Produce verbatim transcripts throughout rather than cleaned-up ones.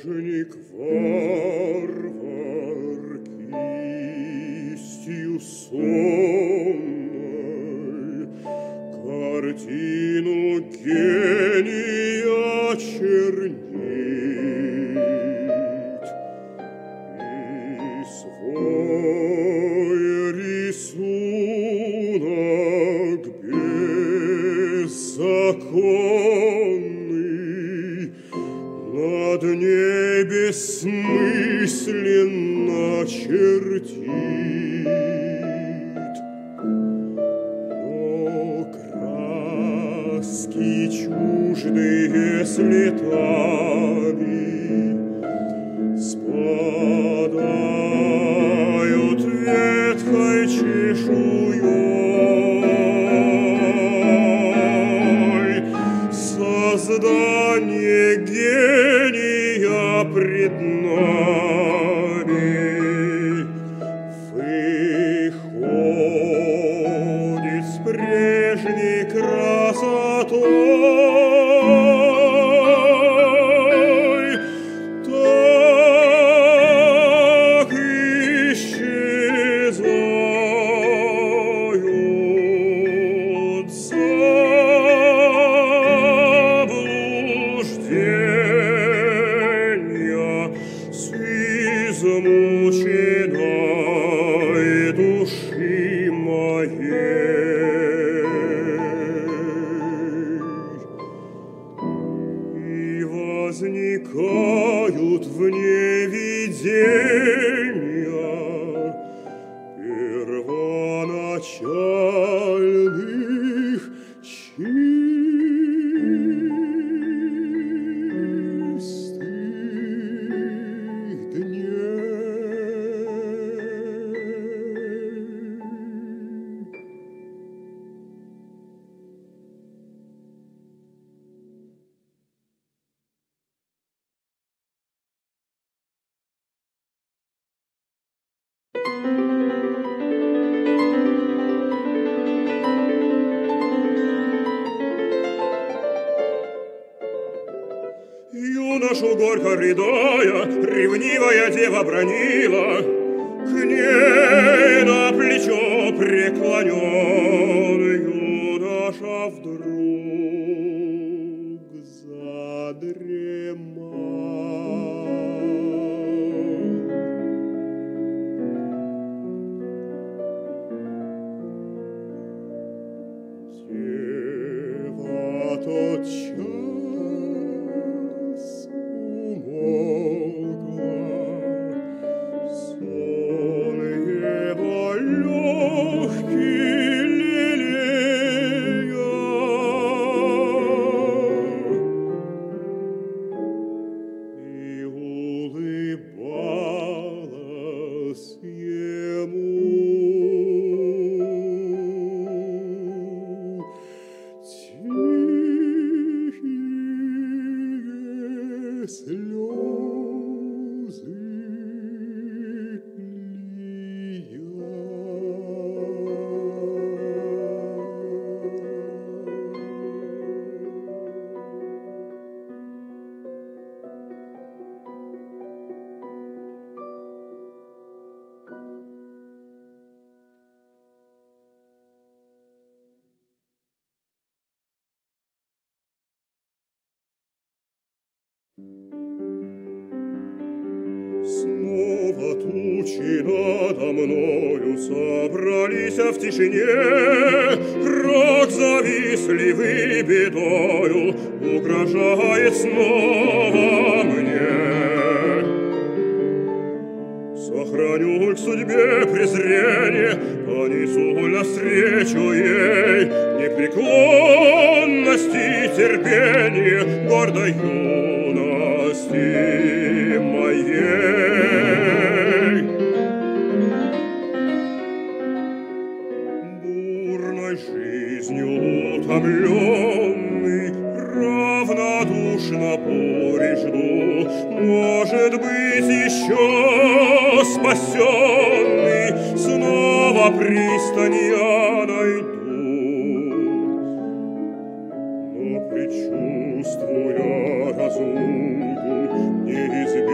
художник варвар кистью сонной картину гения чернит и свой рисунок беззаконный над ней бессмысленно чертит. Но краски чуждые с летами спадают ветхой чешуей. Создание гения пред нами выходит с прежней красотой. Так исчезают заблуждения с измученной души моей. И возникают в ней видения первоначальных чистых дней. Юношу горько рыдая, ревнивая дева бранила, к ней на плечо преклонен юноша вдруг задремал. Дева тотчас умолкла, сон его легкий лелея. И улыбалась ему тихие слезы снова тучи надо мною собрались в тишине, рок завистливый бедою угрожает снова мне. Сохраню к судьбе презрение, понесу навстречу ей непреклонность и терпение гордой юности моей. Бурной жизнью утомленный, равнодушно бури жду, может быть, еще спасенный снова пристань я найду. Но предчувствуя разлуку неизбежную,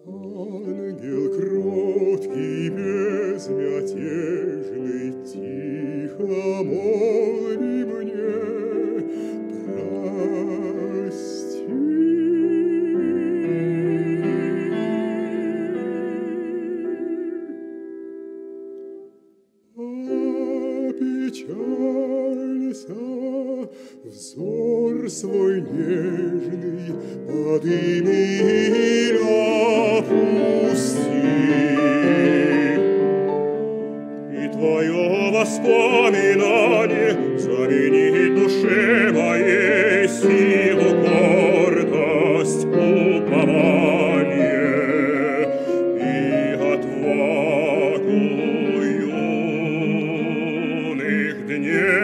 Ангел кроткий, безмятежный, тихо молви мне, прости. Опечалься, взор свой нежный подыми или опусти. И твое воспоминание заменит душе моей силу, гордость, упование и отвагу юных дней.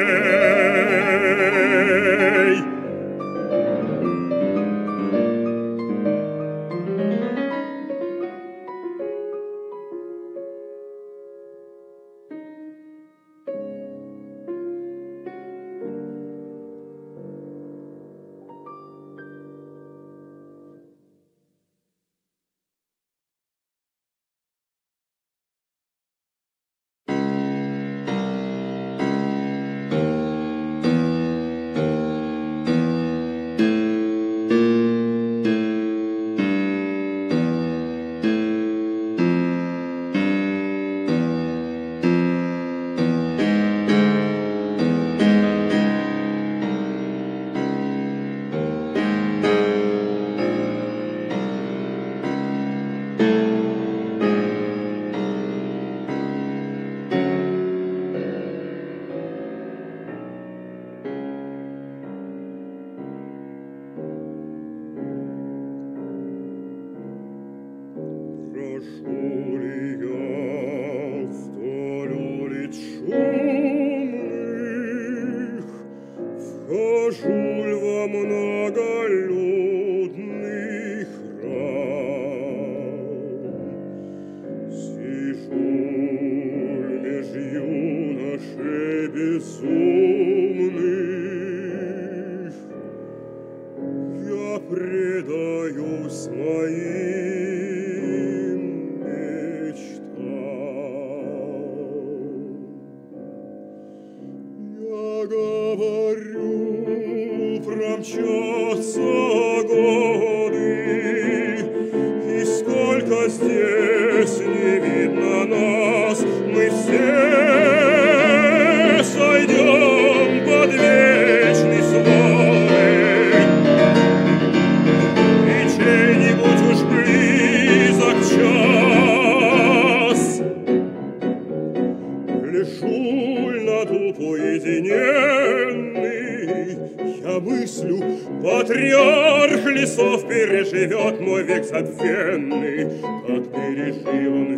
Патриарх лесов переживет мой век забвенный, как пережил он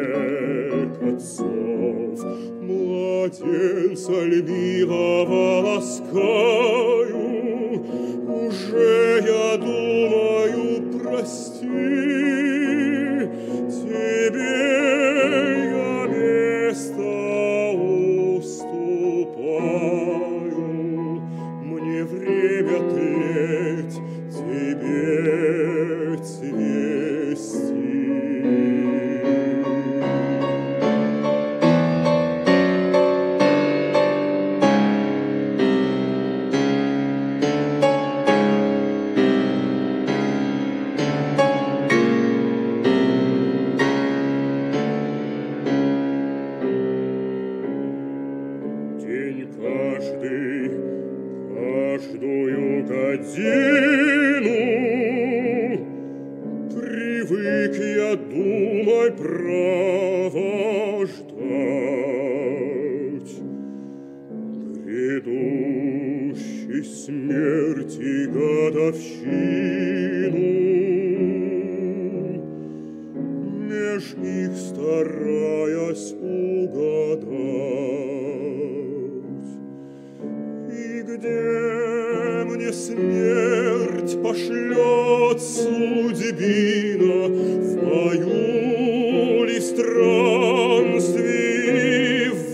век отцов. Младенца любимого ласкаю, уже я думаю, прости, тебе я место уступаю, мне время тлеть, тебе цвести. День каждый, каждую годину привык я, думай, провождать грядущей смерти годовщину, меж их стараясь угадать. И где мне смерть пошлет судьбина, в мою ли странстве в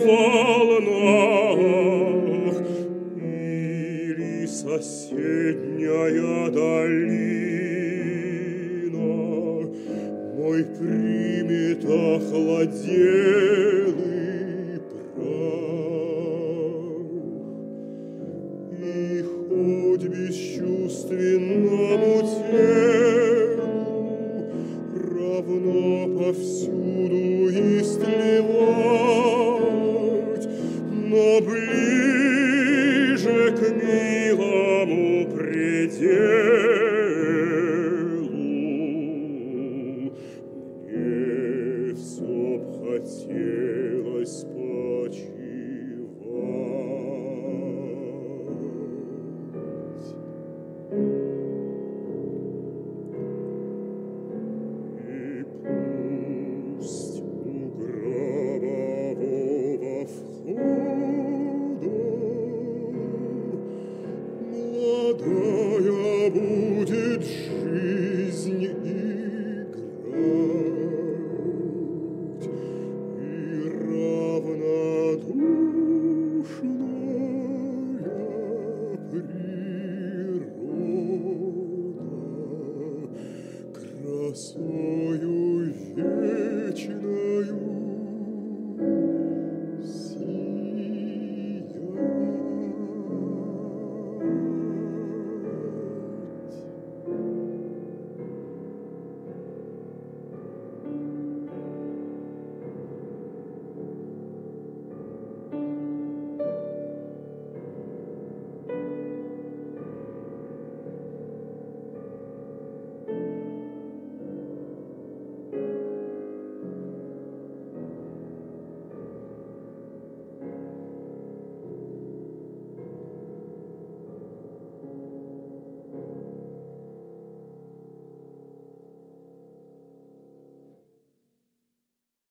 волнах, или соседняя долина примет охладелый прах, и хоть бесчувственному телу равно повсюду истлевать, но ближе к милому пределу мне все б хотелось почивать. И пусть у гробового входа молодая будет жизнь играть, и равнодушная природа красою вечною